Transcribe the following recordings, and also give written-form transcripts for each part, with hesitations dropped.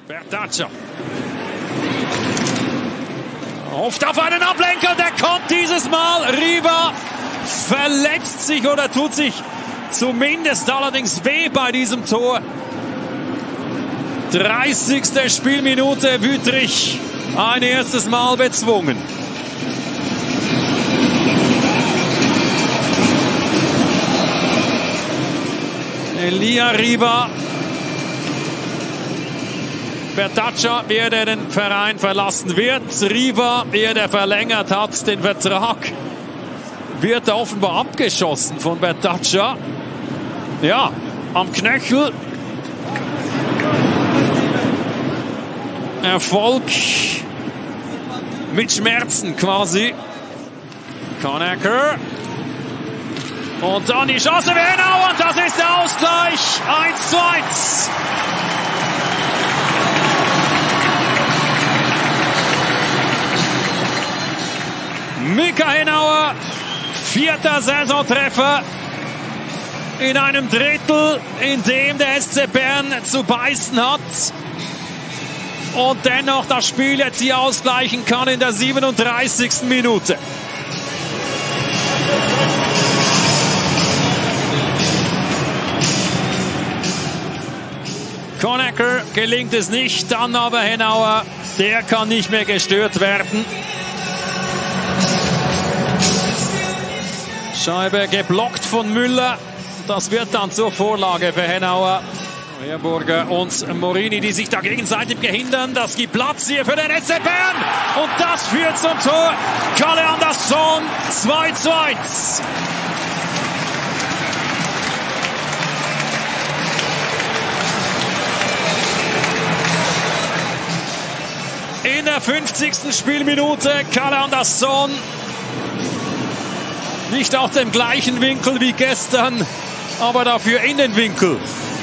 Bertaccia. Hofft auf einen Ablenker, der kommt dieses Mal. Riva verletzt sich oder tut sich zumindest allerdings weh bei diesem Tor. 30. Spielminute, Wüthrich ein erstes Mal bezwungen. Elia Riva. Bertaccia, wer den Verein verlassen wird. Riva, der verlängert hat den Vertrag, wird offenbar abgeschossen von Bertaccia. Ja, am Knöchel. Erfolg mit Schmerzen quasi. Conacher. Und dann die Chance für Henauer. Und das ist der Ausgleich. 1:1. Mika Henauer, 4. Saisontreffer in einem Drittel, in dem der SC Bern zu beißen hat und dennoch das Spiel jetzt hier ausgleichen kann in der 37. Minute. Conacher gelingt es nicht, dann aber Henauer, der kann nicht mehr gestört werden. Scheibe geblockt von Müller. Das wird dann zur Vorlage für Henauer. Herburger und Morini, die sich da gegenseitig behindern. Das gibt Platz hier für den SC Bern. Und das führt zum Tor. Kalle Andersson, 2:1. In der 50. Spielminute Kalle Andersson. Nicht auf dem gleichen Winkel wie gestern, aber dafür Innenwinkel.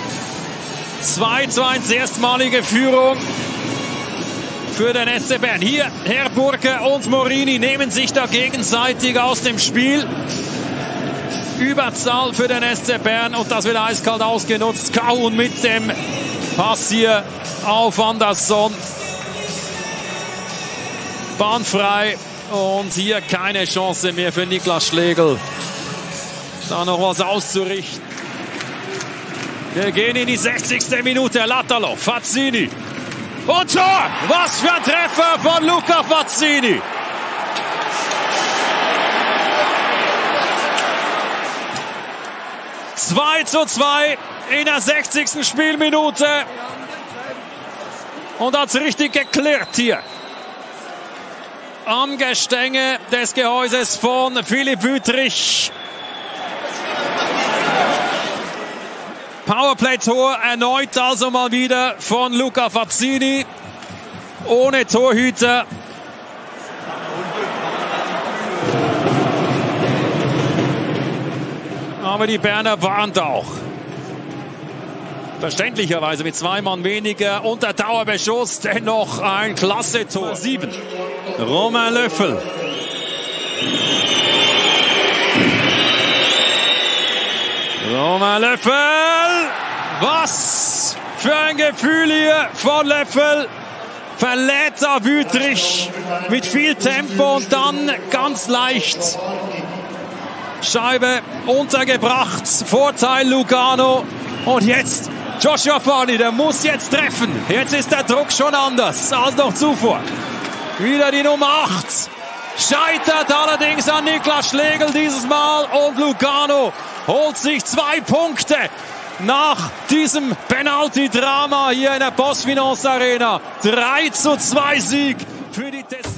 2:1, erstmalige Führung für den SC Bern. Hier Herburger und Morini nehmen sich da gegenseitig aus dem Spiel. Überzahl für den SC Bern und das wird eiskalt ausgenutzt. Kahun mit dem Pass hier auf Andersson. Bahnfrei. Und hier keine Chance mehr für Niklas Schlegel, da noch was auszurichten. Wir gehen in die 60. Minute. Latalo, Fazzini. Und Tor! Was für ein Treffer von Luca Fazzini. (2:2) in der 60. Spielminute. Und hat's richtig geklärt hier. Am Gestänge des Gehäuses von Philipp Wüthrich. Powerplay-Tor erneut also mal wieder von Luca Fazzini. Ohne Torhüter. Aber die Berner warnt auch. Verständlicherweise mit 2 Mann weniger und der Dauerbeschuss, dennoch ein klasse Tor. 7. Romain Löffel. Romain Löffel. Was für ein Gefühl hier von Löffel. Verlädt da Wüthrich mit viel Tempo und dann ganz leicht. Scheibe untergebracht. Vorteil Lugano. Und jetzt Joshua Barney, der muss jetzt treffen. Jetzt ist der Druck schon anders als noch zuvor. Wieder die Nummer 8. Scheitert allerdings an Niklas Schlegel dieses Mal. Und Lugano holt sich 2 Punkte nach diesem Penalty-Drama hier in der PostFinance Arena. 3:2 Sieg für die